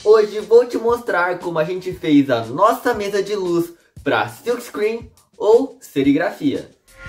Hoje vou te mostrar como a gente fez a nossa mesa de luz para silkscreen ou serigrafia.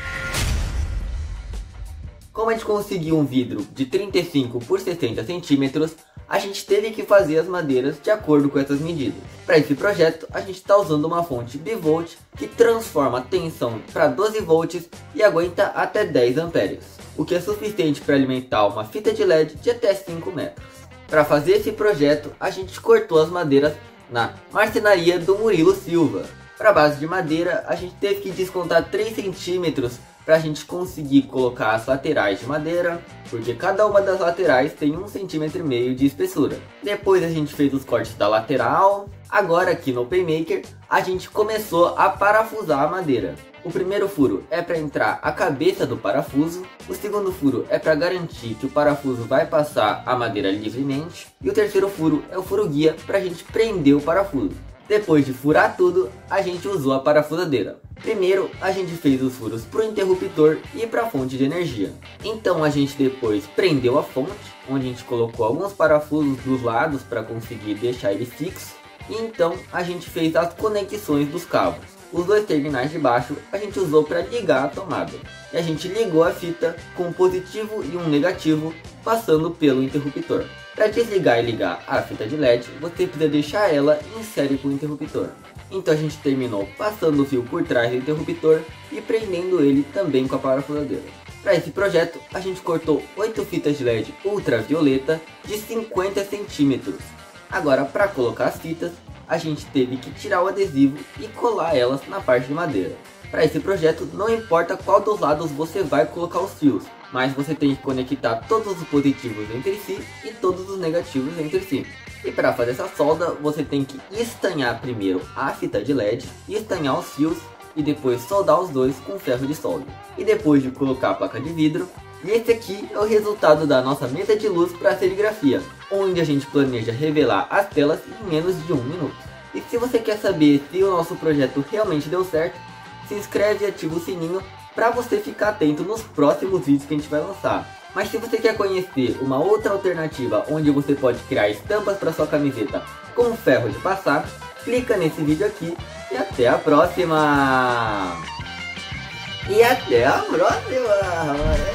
Como a gente conseguiu um vidro de 35 por 60 centímetros, a gente teve que fazer as madeiras de acordo com essas medidas. Para esse projeto, a gente está usando uma fonte bivolt que transforma a tensão para 12 volts e aguenta até 10 amperes, o que é suficiente para alimentar uma fita de LED de até 5 metros. Para fazer esse projeto, a gente cortou as madeiras na marcenaria do Murilo Silva. Para a base de madeira, a gente teve que descontar 3 centímetros para a gente conseguir colocar as laterais de madeira, porque cada uma das laterais tem 1,5 cm de espessura. Depois a gente fez os cortes da lateral. Agora aqui no OpenMaker a gente começou a parafusar a madeira. O primeiro furo é para entrar a cabeça do parafuso, o segundo furo é para garantir que o parafuso vai passar a madeira livremente, e o terceiro furo é o furo guia para a gente prender o parafuso. Depois de furar tudo, a gente usou a parafusadeira. Primeiro, a gente fez os furos para o interruptor e para a fonte de energia. Então a gente depois prendeu a fonte, onde a gente colocou alguns parafusos dos lados para conseguir deixar ele fixo. E então a gente fez as conexões dos cabos. Os dois terminais de baixo a gente usou para ligar a tomada. E a gente ligou a fita com um positivo e um negativo passando pelo interruptor. Para desligar e ligar a fita de LED, você precisa deixar ela em série com o interruptor. Então a gente terminou passando o fio por trás do interruptor e prendendo ele também com a parafusadeira. Para esse projeto, a gente cortou 8 fitas de LED ultravioleta de 50 centímetros. Agora, para colocar as fitas, a gente teve que tirar o adesivo e colar elas na parte de madeira. Para esse projeto, não importa qual dos lados você vai colocar os fios, mas você tem que conectar todos os positivos entre si e todos os negativos entre si. E para fazer essa solda, você tem que estanhar primeiro a fita de LED, estanhar os fios e depois soldar os dois com ferro de solda. E depois de colocar a placa de vidro, e esse aqui é o resultado da nossa mesa de luz para serigrafia, onde a gente planeja revelar as telas em menos de 1 minuto. E se você quer saber se o nosso projeto realmente deu certo, se inscreve e ativa o sininho para você ficar atento nos próximos vídeos que a gente vai lançar. Mas se você quer conhecer uma outra alternativa onde você pode criar estampas para sua camiseta com ferro de passar, clica nesse vídeo aqui e até a próxima! E até a próxima!